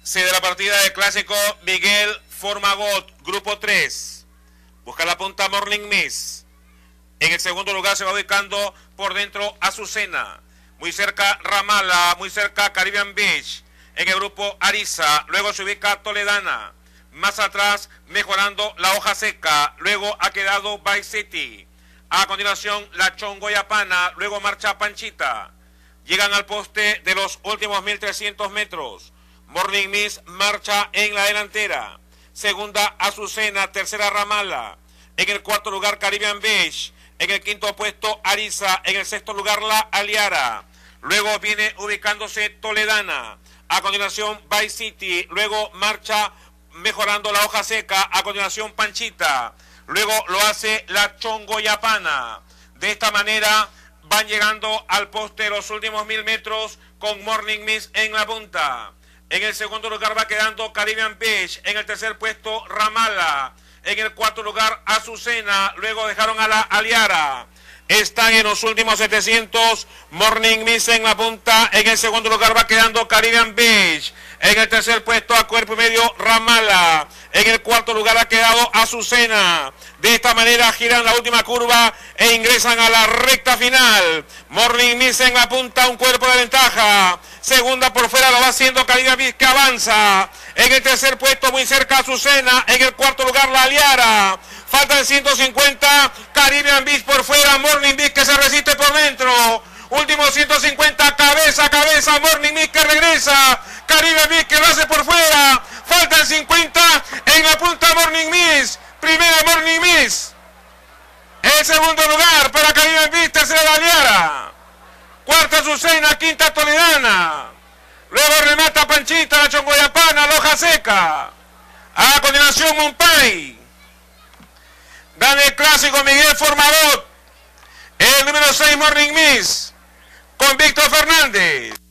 Se de la partida de clásico Miguel Formagot, grupo 3. Busca la punta Morning Miss. En el segundo lugar se va ubicando por dentro Azucena. Muy cerca Ramala, muy cerca Caribbean Beach. En el grupo Ariza, luego se ubica Toledana. Más atrás, mejorando la hoja seca. Luego ha quedado Vice City. A continuación, la Chongoyapana. Luego marcha Panchita. Llegan al poste de los últimos 1300 metros. Morning Miss marcha en la delantera. Segunda, Azucena. Tercera, Ramala. En el cuarto lugar, Caribbean Beach. En el quinto puesto, Ariza. En el sexto lugar, La Aliara. Luego viene ubicándose Toledana. A continuación, Vice City. Luego marcha mejorando la hoja seca. A continuación, Panchita. Luego lo hace la Chongoyapana. De esta manera van llegando al poste de los últimos 1000 metros con Morning Miss en la punta. En el segundo lugar va quedando Caribbean Beach. En el tercer puesto, Ramala. En el cuarto lugar, Azucena. Luego dejaron a La Aliara. Están en los últimos 700. Morning Miss en la punta. En el segundo lugar va quedando Caribbean Beach. En el tercer puesto, a cuerpo y medio, Ramala. En el cuarto lugar ha quedado Azucena. De esta manera giran la última curva e ingresan a la recta final. Morning Miss en la punta, un cuerpo de ventaja. Segunda por fuera lo va haciendo Caribbean Beach, que avanza. En el tercer puesto, muy cerca Azucena. En el cuarto lugar, La Aliara. Faltan 150. Caribbean Beach por fuera. Morning Miss que se resiste por dentro. Último 150. Cabeza a cabeza. Morning Miss que regresa. Caribbean Beach que lo hace por fuera. Faltan 50. En la punta Morning Miss. Primera Morning Miss. El segundo lugar para Caribbean Beach. Tercera La Aliara. Cuarta Azucena. Quinta Toledana. Luego remata Panchita, la Chongoyapana, la hoja seca. A continuación Monpay. Gana el clásico Miguel Formagot. El número 6 Morning Miss. Con Víctor Fernández.